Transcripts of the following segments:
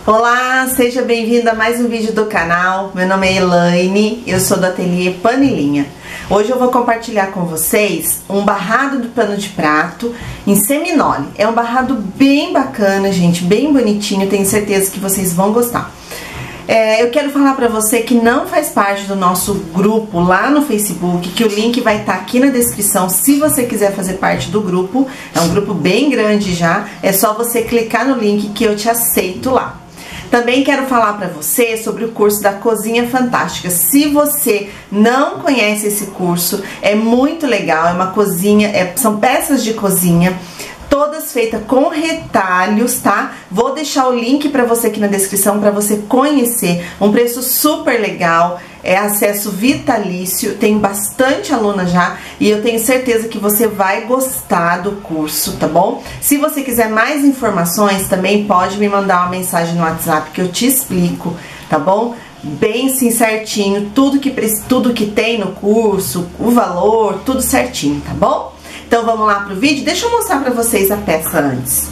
Olá, seja bem-vinda a mais um vídeo do canal. Meu nome é Elaine, eu sou do ateliê Pano e Linha. Hoje eu vou compartilhar com vocês um barrado de pano de prato em seminole. É um barrado bem bacana, gente, bem bonitinho, tenho certeza que vocês vão gostar. Eu quero falar pra você que não faz parte do nosso grupo lá no Facebook, que o link vai estar aqui na descrição se você quiser fazer parte do grupo. É um grupo bem grande já, é só você clicar no link que eu te aceito lá. Também quero falar pra você sobre o curso da Cozinha Fantástica. Se você não conhece esse curso, é muito legal, é uma cozinha, são peças de cozinha, todas feitas com retalhos, tá? Vou deixar o link pra você aqui na descrição pra você conhecer. Um preço super legal, é acesso vitalício, tem bastante aluna já e eu tenho certeza que você vai gostar do curso, tá bom? Se você quiser mais informações, também pode me mandar uma mensagem no WhatsApp que eu te explico, tá bom? Bem sim, certinho, tudo que tem no curso, o valor, tudo certinho, tá bom? Então vamos lá pro vídeo? Deixa eu mostrar pra vocês a peça antes.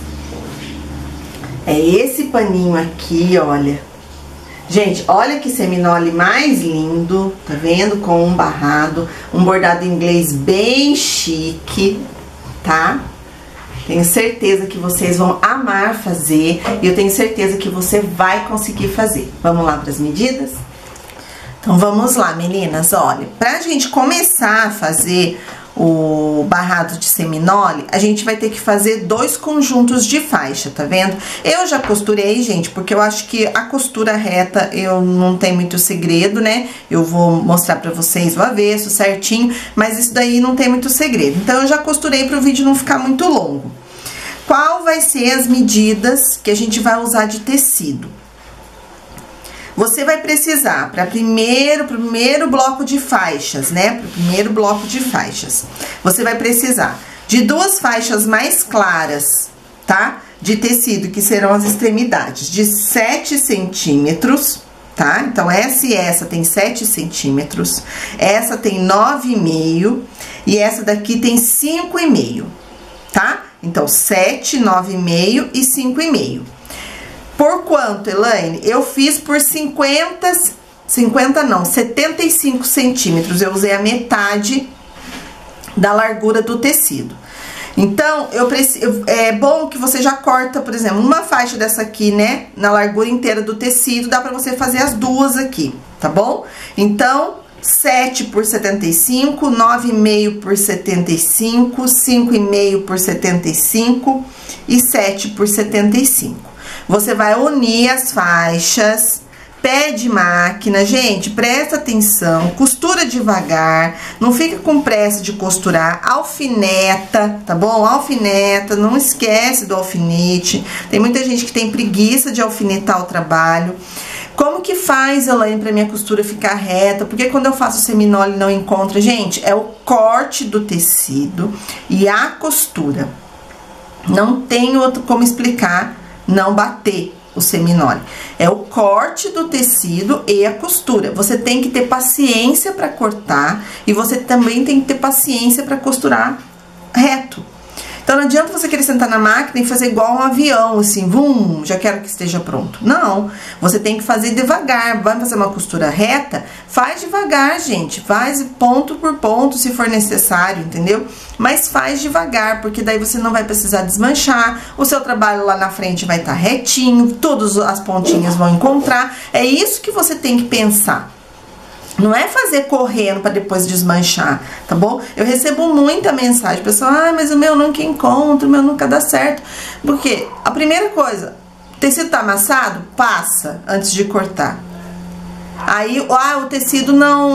É esse paninho aqui, olha. Gente, olha que seminole mais lindo, tá vendo? Com um barrado, um bordado inglês bem chique, tá? Tenho certeza que vocês vão amar fazer e eu tenho certeza que você vai conseguir fazer. Vamos lá para as medidas? Então vamos lá, meninas, olha, pra gente começar a fazer o barrado de seminole, a gente vai ter que fazer 2 conjuntos de faixa, tá vendo? Eu já costurei, gente, porque eu acho que a costura reta eu não tem muito segredo, né? Eu vou mostrar pra vocês o avesso certinho, mas isso daí não tem muito segredo. Então eu já costurei pro vídeo não ficar muito longo. Qual vai ser as medidas que a gente vai usar de tecido? Você vai precisar, para primeiro bloco de faixas, né? Para o primeiro bloco de faixas, você vai precisar de 2 faixas mais claras, tá? De tecido, que serão as extremidades, de 7 centímetros, tá? Então, essa e essa tem 7 centímetros, essa tem 9,5 e essa daqui tem 5,5, tá? Então, 7, 9,5 e 5,5. Por quanto, Elaine? Eu fiz por 75 centímetros. Eu usei a metade da largura do tecido. Então, é bom que você já corta, por exemplo, uma faixa dessa aqui, né? Na largura inteira do tecido, dá pra você fazer as duas aqui, tá bom? Então, 7 por 75, 9,5 por 75, 5,5 por 75 e 7 por 75. Você vai unir as faixas, pé de máquina, gente, presta atenção, costura devagar, não fica com pressa de costurar, alfineta, tá bom? Alfineta, não esquece do alfinete, tem muita gente que tem preguiça de alfinetar o trabalho. Como que faz, Elaine, pra minha costura ficar reta? Porque quando eu faço seminole não encontra, gente, é o corte do tecido e a costura. Não tem outro como explicar, não bater o seminole. É o corte do tecido e a costura. Você tem que ter paciência para cortar e você também tem que ter paciência para costurar reto. Então, não adianta você querer sentar na máquina e fazer igual um avião, assim, vum, já quero que esteja pronto. Não, você tem que fazer devagar. Vai fazer uma costura reta? Faz devagar, gente. Faz ponto por ponto, se for necessário, entendeu? Mas faz devagar, porque daí você não vai precisar desmanchar. O seu trabalho lá na frente vai estar retinho, todas as pontinhas vão encontrar. É isso que você tem que pensar. Não é fazer correndo para depois desmanchar, tá bom? Eu recebo muita mensagem, pessoal, mas o meu nunca encontro, o meu nunca dá certo. Porque a primeira coisa, o tecido tá amassado? Passa antes de cortar. Aí, o tecido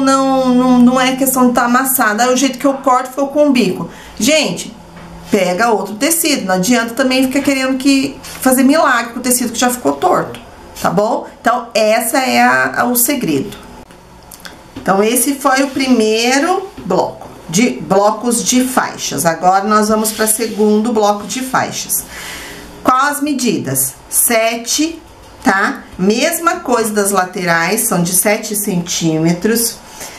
não é questão de estar amassado. Aí o jeito que eu corto ficou com o bico. Gente, pega outro tecido. Não adianta também ficar querendo fazer milagre com o tecido que já ficou torto, tá bom? Então, essa é o segredo. Então, esse foi o primeiro bloco, blocos de faixas. Agora, nós vamos para o segundo bloco de faixas. Qual as medidas? 7, tá? Mesma coisa das laterais, são de 7 centímetros,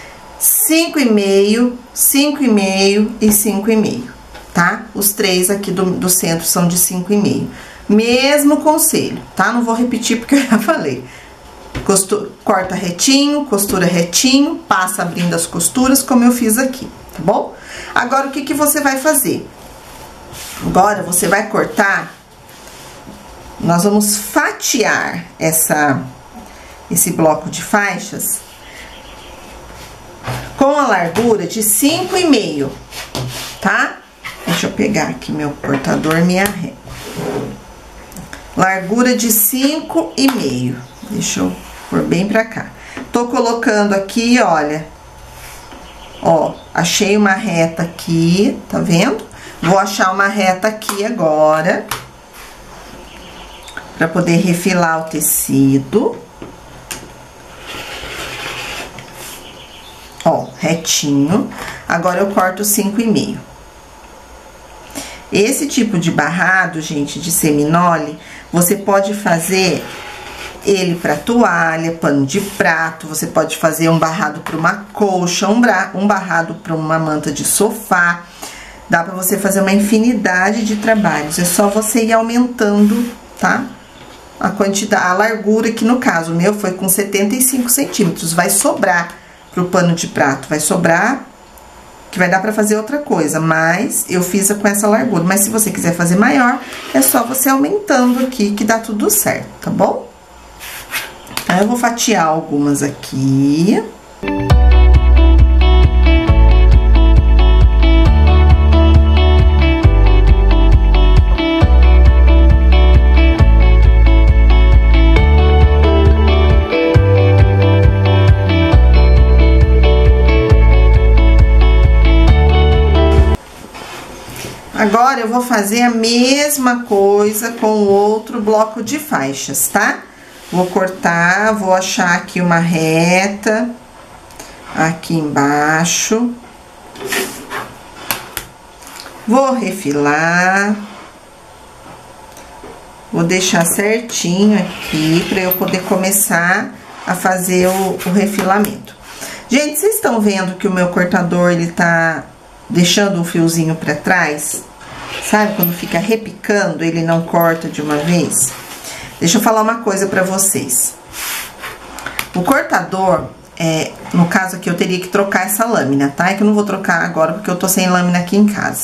5,5, 5,5 e 5,5, tá? Os três aqui do centro são de 5,5. mesmo conselho, tá? Não vou repetir porque eu já falei. Corta retinho, costura retinho, passa abrindo as costuras, como eu fiz aqui, tá bom? Agora, o que que você vai fazer? Agora, você vai cortar, nós vamos fatiar esse bloco de faixas com a largura de 5,5, tá? Deixa eu pegar aqui meu cortador, minha régua. Largura de 5,5. Deixa eu pôr bem pra cá. Tô colocando aqui, olha. Ó, achei uma reta aqui, tá vendo? Vou achar uma reta aqui agora, pra poder refilar o tecido. Ó, retinho. Agora eu corto 5,5. Esse tipo de barrado, gente, de seminole, você pode fazer ele para toalha, pano de prato, você pode fazer um barrado para uma colcha, um barrado para uma manta de sofá. Dá para você fazer uma infinidade de trabalhos, é só você ir aumentando, tá? A quantidade, a largura, que no caso o meu foi com 75 centímetros, vai sobrar pro pano de prato, vai sobrar, que vai dar pra fazer outra coisa, mas eu fiz com essa largura. Mas se você quiser fazer maior, é só você aumentando aqui que dá tudo certo, tá bom? Aí eu vou fatiar algumas aqui. Agora, eu vou fazer a mesma coisa com o outro bloco de faixas, tá? Vou cortar, vou achar aqui uma reta, aqui embaixo. Vou refilar. Vou deixar certinho aqui, pra eu poder começar a fazer o refilamento. Gente, vocês estão vendo que o meu cortador, ele tá deixando um fiozinho pra trás? Sabe, quando fica repicando, ele não corta de uma vez? Deixa eu falar uma coisa pra vocês. O cortador, no caso aqui, eu teria que trocar essa lâmina, tá? É que eu não vou trocar agora, porque eu tô sem lâmina aqui em casa.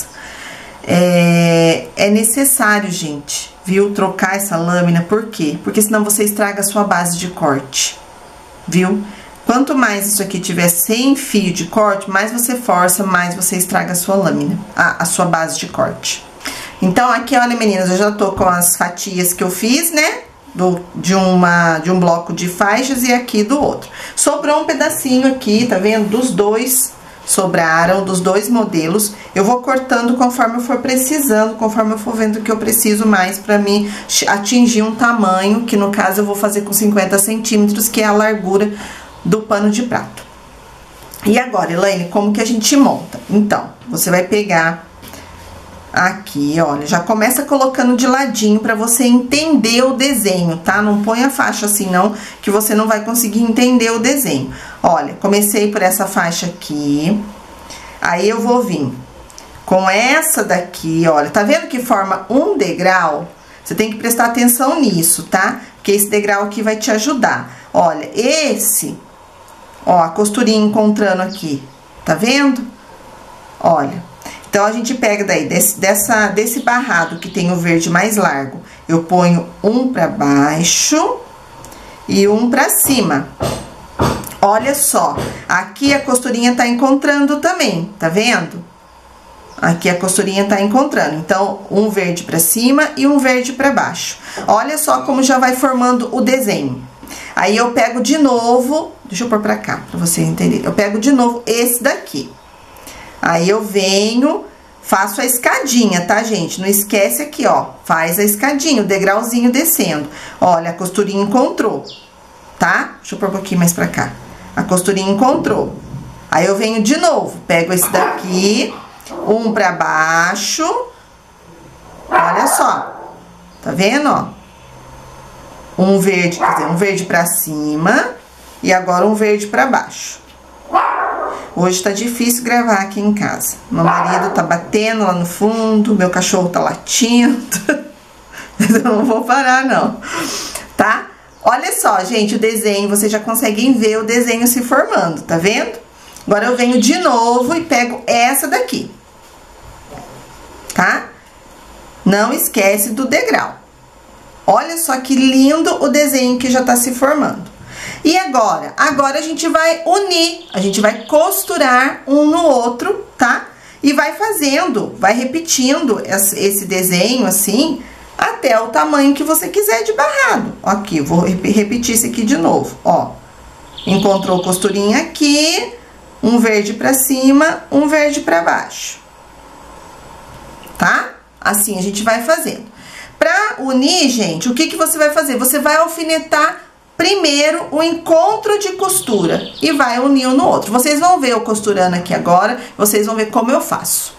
É necessário, gente, viu? Trocar essa lâmina, por quê? Porque senão você estraga a sua base de corte, viu? Quanto mais isso aqui tiver sem fio de corte, mais você força, mais você estraga a sua lâmina, a sua base de corte. Então, aqui, olha, meninas, eu já tô com as fatias que eu fiz, né? De um bloco de faixas e aqui do outro. Sobrou um pedacinho aqui, tá vendo? Dos dois, sobraram, dos dois modelos. Eu vou cortando conforme eu for precisando, conforme eu for vendo que eu preciso mais pra mim atingir um tamanho, que no caso eu vou fazer com 50 centímetros, que é a largura do pano de prato. E agora, Elaine, como que a gente monta? Então, você vai pegar aqui, olha, já começa colocando de ladinho pra você entender o desenho, tá? Não põe a faixa assim não, que você não vai conseguir entender o desenho. Olha, comecei por essa faixa aqui, aí eu vou vir com essa daqui, olha, tá vendo que forma um degrau? Você tem que prestar atenção nisso, tá? Porque esse degrau aqui vai te ajudar. Olha, ó, a costurinha encontrando aqui, tá vendo? Olha, então a gente pega daí, desse barrado que tem o verde mais largo, eu ponho um pra baixo e um pra cima. Olha só, aqui a costurinha tá encontrando também, tá vendo? Aqui a costurinha tá encontrando, então, um verde pra cima e um verde pra baixo. Olha só como já vai formando o desenho. Aí, eu pego de novo, deixa eu pôr pra cá, pra você entender. Eu pego de novo esse daqui. Aí, eu venho, faço a escadinha, tá, gente? Não esquece aqui, ó, faz a escadinha, o degrauzinho descendo. Olha, a costurinha encontrou, tá? Deixa eu pôr um pouquinho mais pra cá. A costurinha encontrou. Aí, eu venho de novo, pego esse daqui, um pra baixo. Olha só, tá vendo, ó? Um verde, quer dizer, um verde pra cima e agora um verde pra baixo. Hoje tá difícil gravar aqui em casa. Meu marido tá batendo lá no fundo, meu cachorro tá latindo. Eu não vou parar, não. Tá? Olha só, gente, o desenho, vocês já conseguem ver o desenho se formando, tá vendo? Agora eu venho de novo e pego essa daqui. Tá? Não esquece do degrau. Olha só que lindo o desenho que já tá se formando. E agora? Agora a gente vai unir, a gente vai costurar um no outro, tá? E vai fazendo, vai repetindo esse desenho assim, até o tamanho que você quiser de barrado. Aqui, vou repetir isso aqui de novo, ó. Encontrou costurinha aqui, um verde pra cima, um verde pra baixo. Tá? Assim a gente vai fazendo. Pra unir, gente, o que você vai fazer? Você vai alfinetar primeiro o encontro de costura e vai unir um no outro. Vocês vão ver eu costurando aqui agora, vocês vão ver como eu faço.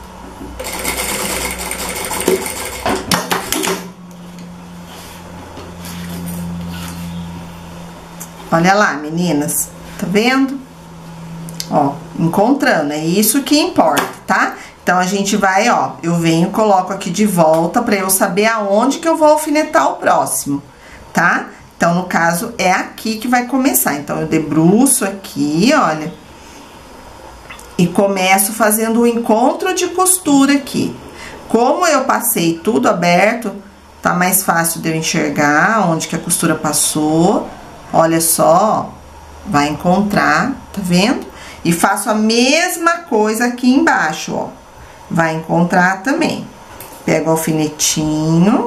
Olha lá, meninas, tá vendo? Ó, encontrando, é isso que importa, tá? Então, a gente vai, ó, eu venho e coloco aqui de volta pra eu saber aonde que eu vou alfinetar o próximo, tá? Então, no caso, é aqui que vai começar. Então, eu debruço aqui, olha, e começo fazendo o encontro de costura aqui. Como eu passei tudo aberto, tá mais fácil de eu enxergar onde que a costura passou. Olha só, ó, vai encontrar, tá vendo? E faço a mesma coisa aqui embaixo, ó. Vai encontrar também. Pego o alfinetinho.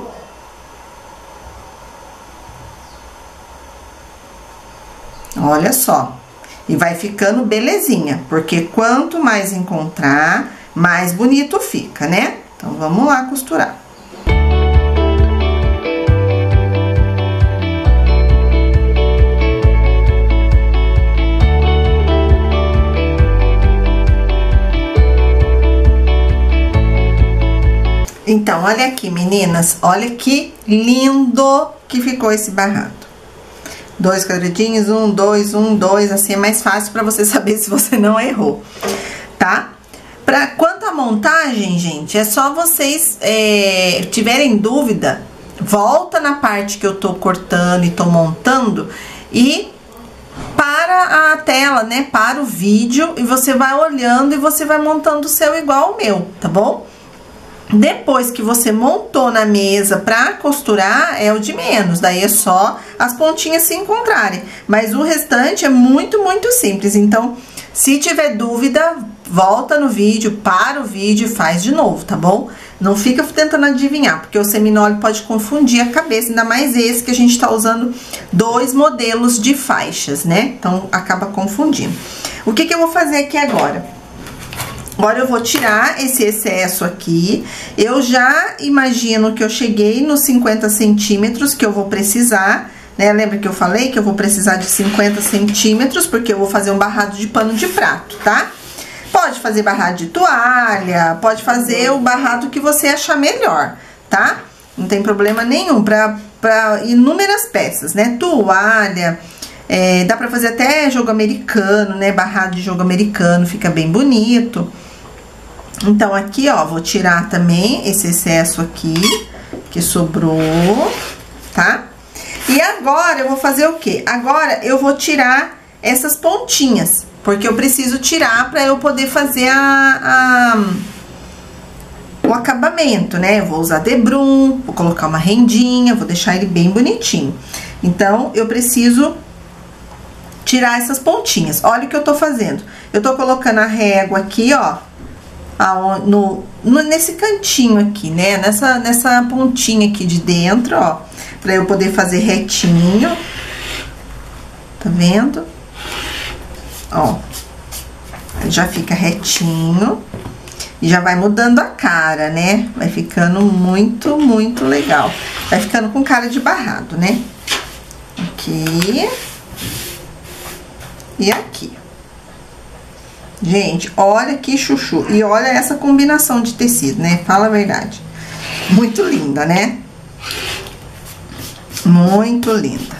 Olha só. E vai ficando belezinha, porque quanto mais encontrar, mais bonito fica, né? Então, vamos lá costurar. Então, olha aqui, meninas, olha que lindo que ficou esse barrado. 2 quadradinhos, 1, 2, 1, 2, assim é mais fácil pra você saber se você não errou, tá? Quanto à montagem, gente, é só vocês tiverem dúvida, volta na parte que eu tô cortando e tô montando e para a tela, né? Para o vídeo e você vai olhando e você vai montando o seu igual ao meu, tá bom? Depois que você montou na mesa pra costurar, é o de menos, daí é só as pontinhas se encontrarem. Mas o restante é muito, muito simples. Então, se tiver dúvida, volta no vídeo, para o vídeo e faz de novo, tá bom? Não fica tentando adivinhar, porque o seminóleo pode confundir a cabeça, ainda mais esse que a gente tá usando 2 modelos de faixas, né? Então, acaba confundindo. O que eu vou fazer aqui agora? Agora, eu vou tirar esse excesso aqui. Eu já imagino que eu cheguei nos 50 centímetros que eu vou precisar, né? Lembra que eu falei que eu vou precisar de 50 centímetros, porque eu vou fazer um barrado de pano de prato, tá? Pode fazer barrado de toalha, pode fazer o barrado que você achar melhor, tá? Não tem problema nenhum, pra inúmeras peças, né? Toalha, dá pra fazer até jogo americano, né? Barrado de jogo americano, fica bem bonito. Então, aqui, ó, vou tirar também esse excesso aqui, que sobrou, tá? E agora, eu vou fazer o quê? Agora, eu vou tirar essas pontinhas, porque eu preciso tirar pra eu poder fazer o acabamento, né? Eu vou usar debrum, vou colocar uma rendinha, vou deixar ele bem bonitinho. Então, eu preciso tirar essas pontinhas. Olha o que eu tô fazendo. Eu tô colocando a régua aqui, ó, nesse cantinho aqui, né? Nessa pontinha aqui de dentro, ó, pra eu poder fazer retinho. Tá vendo? Ó, já fica retinho e já vai mudando a cara, né? Vai ficando muito, muito legal. Vai ficando com cara de barrado, né? Aqui e aqui. Gente, olha que chuchu. E olha essa combinação de tecido, né? Fala a verdade. Muito linda, né? Muito linda.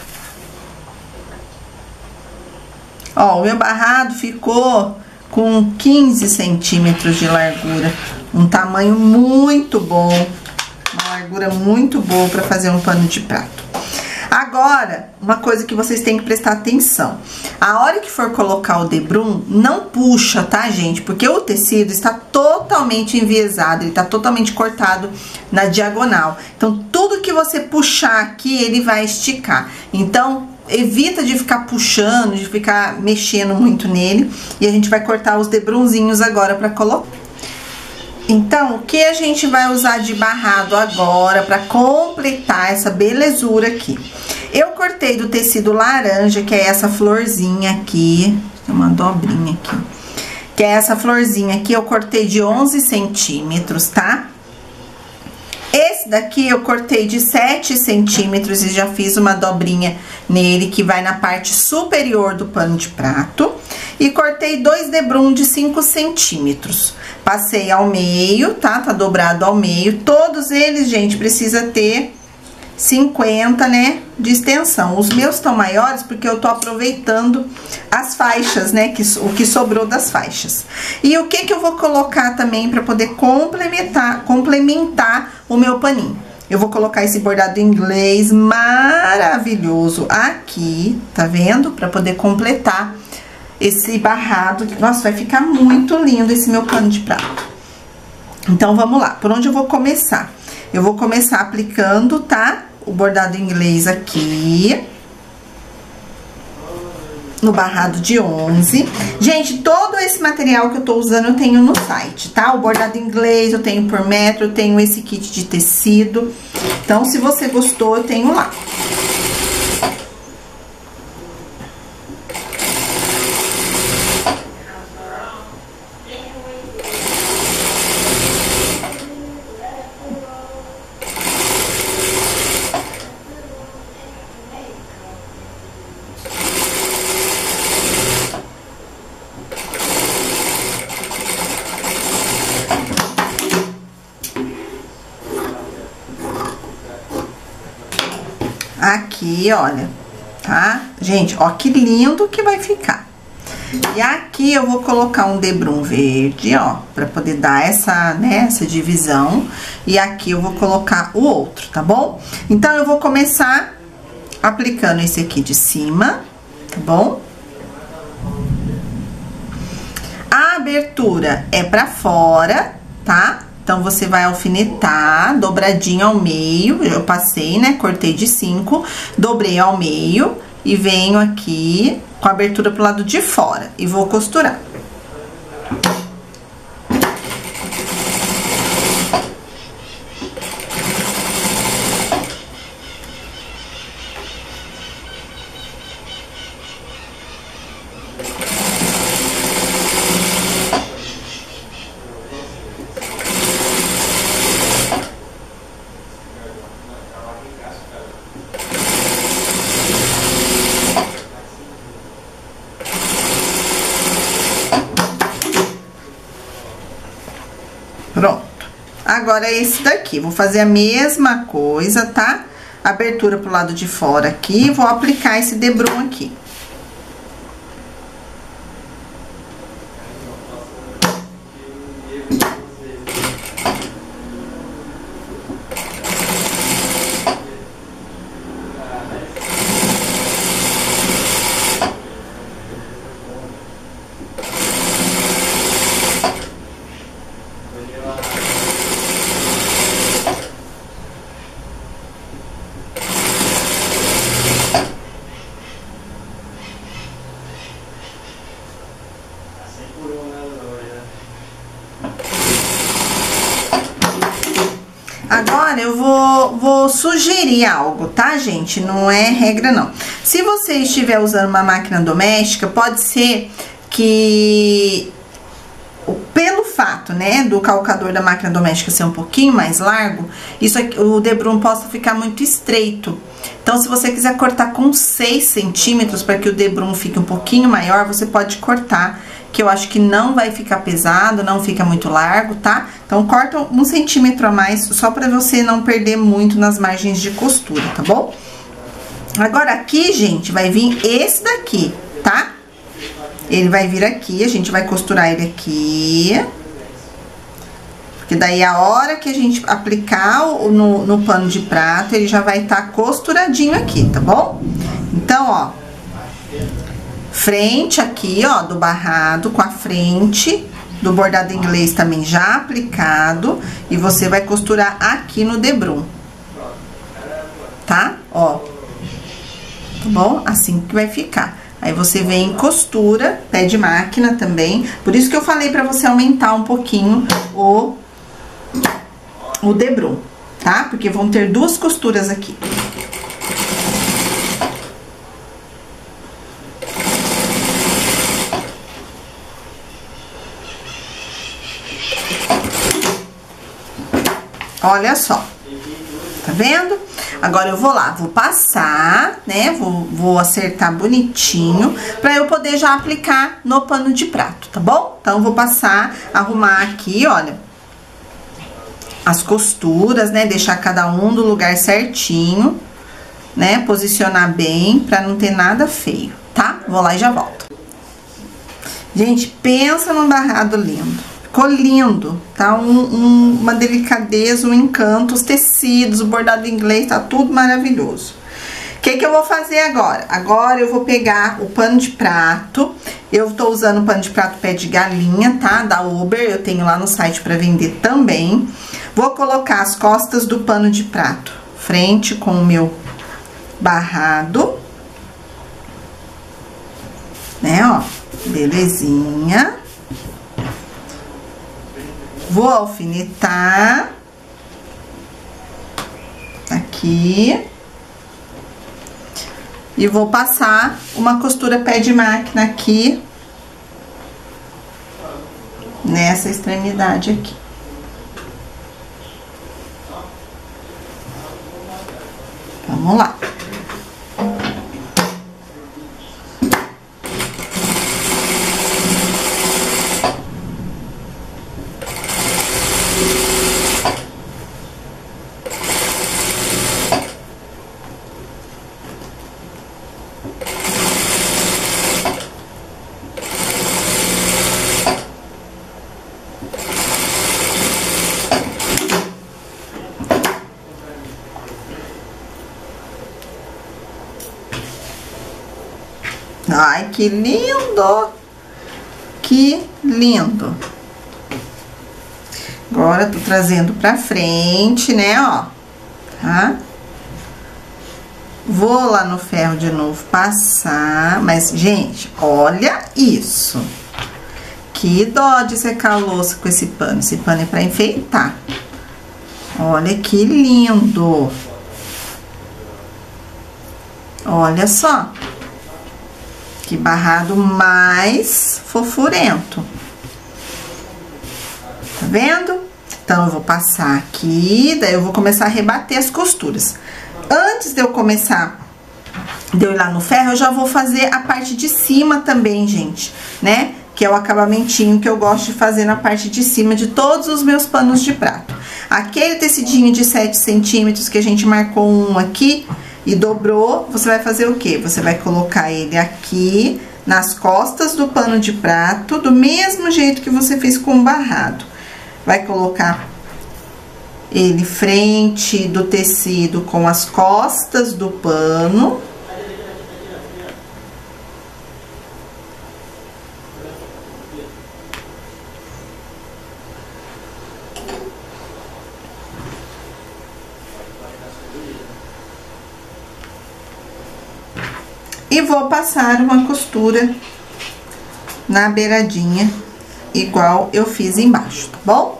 Ó, o meu barrado ficou com 15 centímetros de largura. Um tamanho muito bom. Uma largura muito boa pra fazer um pano de prato. Agora, uma coisa que vocês têm que prestar atenção. A hora que for colocar o debrum, não puxa, tá, gente? Porque o tecido está totalmente enviesado, ele tá totalmente cortado na diagonal. Então, tudo que você puxar aqui, ele vai esticar. Então, evita de ficar puxando, de ficar mexendo muito nele. E a gente vai cortar os debrunzinhos agora pra colocar. Então, o que a gente vai usar de barrado agora para completar essa belezura aqui? Eu cortei do tecido laranja, que é essa florzinha aqui, tem uma dobrinha aqui, que é essa florzinha aqui, eu cortei de 11 centímetros, tá? Esse daqui eu cortei de 7 centímetros e já fiz uma dobrinha nele, que vai na parte superior do pano de prato. E cortei 2 debrum de 5 centímetros. Passei ao meio, tá? Tá dobrado ao meio. Todos eles, gente, precisa ter 50, né, de extensão. Os meus estão maiores porque eu tô aproveitando as faixas, né, o que sobrou das faixas. E o que eu vou colocar também para poder complementar o meu paninho? Eu vou colocar esse bordado inglês maravilhoso aqui, tá vendo? Para poder completar esse barrado. Nossa, vai ficar muito lindo esse meu pano de prato. Então, vamos lá. Por onde eu vou começar? Eu vou começar aplicando, tá? O bordado inglês aqui. No barrado de 11. Gente, todo esse material que eu tô usando eu tenho no site, tá? O bordado inglês eu tenho por metro, eu tenho esse kit de tecido. Então, se você gostou, eu tenho lá. Aqui, olha, tá? Gente, ó que lindo que vai ficar. E aqui eu vou colocar um debrum verde, ó, pra poder dar essa, né, essa divisão. E aqui eu vou colocar o outro, tá bom? Então, eu vou começar aplicando esse aqui de cima, tá bom? A abertura é pra fora, tá? Então, você vai alfinetar, dobradinho ao meio, eu passei, né, cortei de 5, dobrei ao meio e venho aqui com a abertura pro lado de fora e vou costurar. Pronto. Agora, esse daqui, vou fazer a mesma coisa, tá? Abertura pro lado de fora aqui, vou aplicar esse debrum aqui. Agora, eu vou sugerir algo, tá, gente? Não é regra, não. Se você estiver usando uma máquina doméstica, pode ser que, pelo fato, né, do calcador da máquina doméstica ser um pouquinho mais largo, isso aqui, o debrum possa ficar muito estreito. Então, se você quiser cortar com 6 centímetros para que o debrum fique um pouquinho maior, você pode cortar, que eu acho que não vai ficar pesado, não fica muito largo, tá? Então, corta 1 centímetro a mais, só pra você não perder muito nas margens de costura, tá bom? Agora, aqui, gente, vai vir esse daqui, tá? Ele vai vir aqui, a gente vai costurar ele aqui. Porque daí a hora que a gente aplicar no pano de prato, ele já vai estar costuradinho aqui, tá bom? Então, ó, frente aqui, ó, do barrado com a frente do bordado inglês também já aplicado, e você vai costurar aqui no debrum, tá? Ó, tá bom? Assim que vai ficar. Aí você vem em costura, pé de máquina também, por isso que eu falei pra você aumentar um pouquinho o debrum, tá? Porque vão ter duas costuras aqui. Olha só, tá vendo? Agora eu vou lá, vou passar, né? Vou acertar bonitinho pra eu poder já aplicar no pano de prato, tá bom? Então, eu vou passar, arrumar aqui, olha, as costuras, né? Deixar cada um do lugar certinho, né? Posicionar bem pra não ter nada feio, tá? Vou lá e já volto. Gente, pensa num barrado lindo. Ficou lindo, tá? Uma delicadeza, um encanto, os tecidos, o bordado inglês, tá tudo maravilhoso. O que eu vou fazer agora? Agora eu vou pegar o pano de prato, eu tô usando o pano de prato pé de galinha, tá? Da Uber, eu tenho lá no site pra vender também. Vou colocar as costas do pano de prato, frente com o meu barrado, né, ó, belezinha. Vou alfinetar aqui e vou passar uma costura pé de máquina aqui nessa extremidade aqui. Vamos lá. Ai, que lindo! Que lindo! Agora, tô trazendo pra frente, né, ó, tá? Vou lá no ferro de novo passar, mas, gente, olha isso! Que dó de secar a louça com esse pano. Esse pano é pra enfeitar. Olha que lindo! Olha só! Que barrado mais fofurento. Tá vendo? Então, eu vou passar aqui, daí eu vou começar a rebater as costuras. Antes de eu começar, de eu ir lá no ferro, eu já vou fazer a parte de cima também, gente, né? Que é o acabamentinho que eu gosto de fazer na parte de cima de todos os meus panos de prato. Aquele tecidinho de 7 centímetros que a gente marcou um aqui e dobrou, você vai fazer o quê? Você vai colocar ele aqui nas costas do pano de prato, do mesmo jeito que você fez com o barrado. Vai colocar ele frente do tecido com as costas do pano. E vou passar uma costura na beiradinha, igual eu fiz embaixo, tá bom?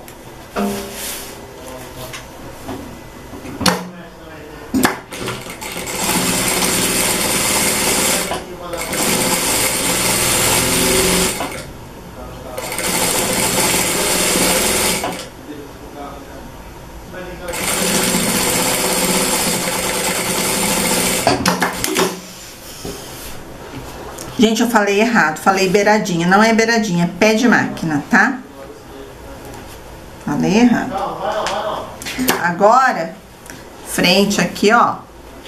Gente, eu falei errado, falei beiradinha, não é beiradinha, é pé de máquina, tá? Falei errado. Agora, frente aqui, ó,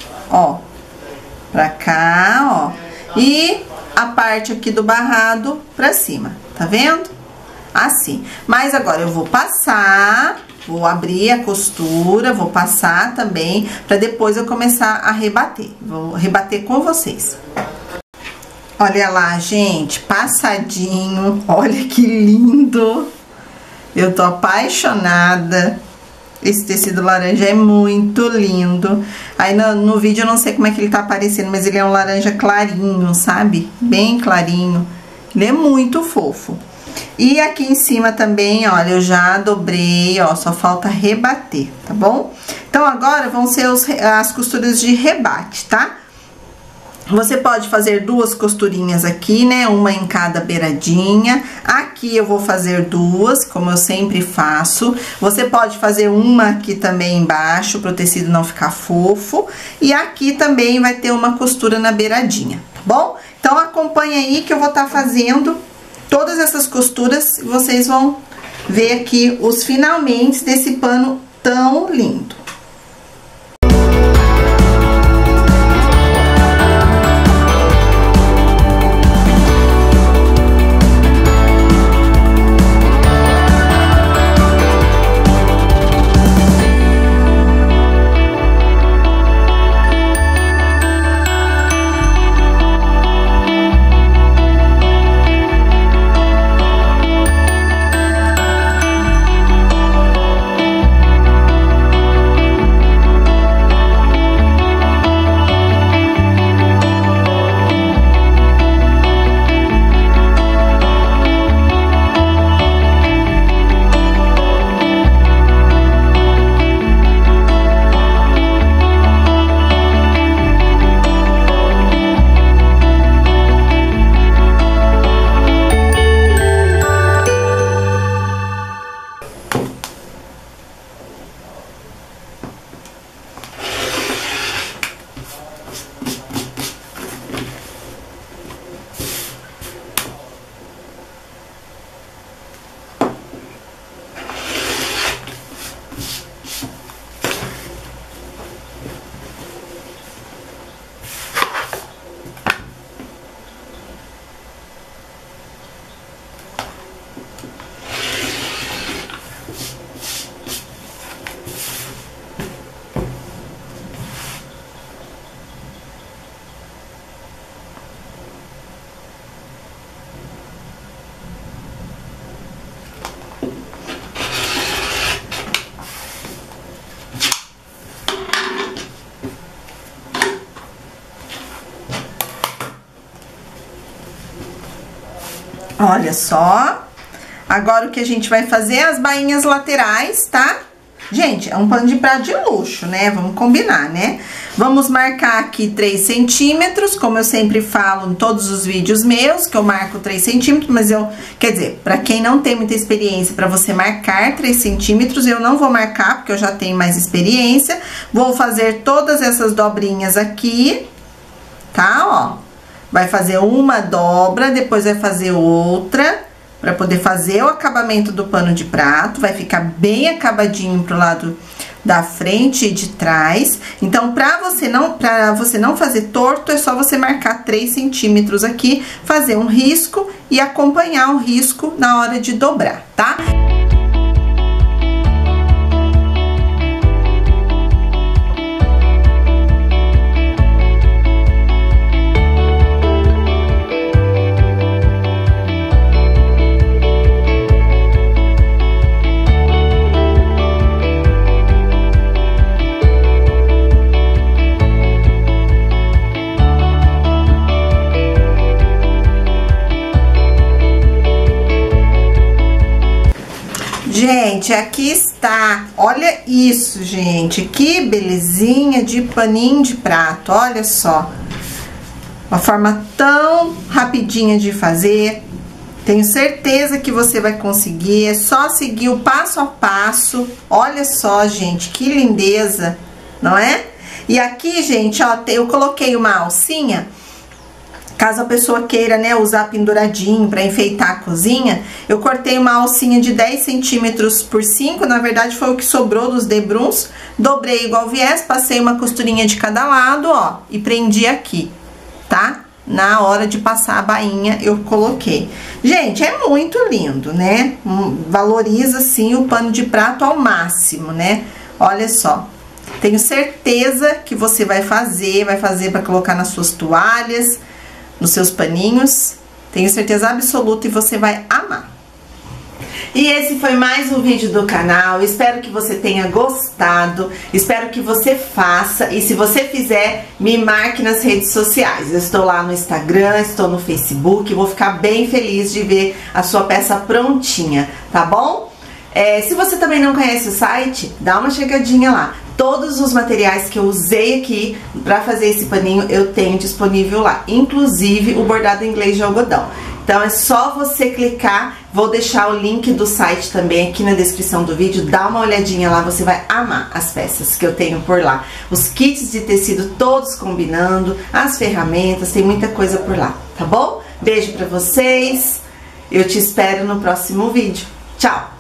pra cá, ó, e a parte aqui do barrado pra cima, tá vendo? assim. Mas agora eu vou passar, vou abrir a costura, vou passar também, pra depois eu começar a rebater. Vou rebater com vocês. Olha lá, gente, passadinho, olha que lindo. Eu tô apaixonada. Esse tecido laranja é muito lindo. Aí no vídeo eu não sei como é que ele tá aparecendo, mas ele é um laranja clarinho, sabe? Bem clarinho. Ele é muito fofo. E aqui em cima também, olha, eu já dobrei, ó, só falta rebater, tá bom? Então agora vão ser as costuras de rebate, tá? Você pode fazer duas costurinhas aqui, né? Uma em cada beiradinha. Aqui eu vou fazer duas, como eu sempre faço. Você pode fazer uma aqui também embaixo, para o tecido não ficar fofo. E aqui também vai ter uma costura na beiradinha, tá bom? Então acompanha aí que eu vou estar fazendo todas essas costuras e vocês vão ver aqui os finalmente desse pano tão lindo. Olha só. Agora o que a gente vai fazer é as bainhas laterais, tá? Gente, é um pano de prato de luxo, né? Vamos combinar, né? Vamos marcar aqui 3 centímetros, como eu sempre falo em todos os vídeos meus, que eu marco 3 centímetros, mas quer dizer, pra quem não tem muita experiência, pra você marcar 3 centímetros, eu não vou marcar, porque eu já tenho mais experiência. Vou fazer todas essas dobrinhas aqui, tá? Ó, vai fazer uma dobra, depois vai fazer outra, pra poder fazer o acabamento do pano de prato. Vai ficar bem acabadinho pro lado da frente e de trás. Então, pra você não fazer torto, é só você marcar 3 centímetros aqui, fazer um risco e acompanhar o risco na hora de dobrar, tá? Gente, aqui está, olha isso, gente, que belezinha de paninho de prato, olha só. Uma forma tão rapidinha de fazer, tenho certeza que você vai conseguir, é só seguir o passo a passo. Olha só, gente, que lindeza, não é? E aqui, gente, ó, eu coloquei uma alcinha. Caso a pessoa queira, né, usar penduradinho para enfeitar a cozinha, eu cortei uma alcinha de 10 centímetros por 5, na verdade foi o que sobrou dos debruns, dobrei igual viés, passei uma costurinha de cada lado, ó, e prendi aqui, tá? na hora de passar a bainha eu coloquei. Gente, é muito lindo, né? Valoriza, assim, o pano de prato ao máximo, né? Olha só. Tenho certeza que você vai fazer para colocar nas suas toalhas, nos seus paninhos. Tenho certeza absoluta e você vai amar. E esse foi mais um vídeo do canal, espero que você tenha gostado, espero que você faça e se você fizer, me marque nas redes sociais. Eu estou lá no Instagram, estou no Facebook, vou ficar bem feliz de ver a sua peça prontinha, tá bom? Se você também não conhece o site, dá uma chegadinha lá. Todos os materiais que eu usei aqui para fazer esse paninho eu tenho disponível lá, inclusive o bordado em inglês de algodão. Então é só você clicar, vou deixar o link do site também aqui na descrição do vídeo, dá uma olhadinha lá, você vai amar as peças que eu tenho por lá. Os kits de tecido todos combinando, as ferramentas, tem muita coisa por lá, tá bom? Beijo pra vocês, eu te espero no próximo vídeo. Tchau!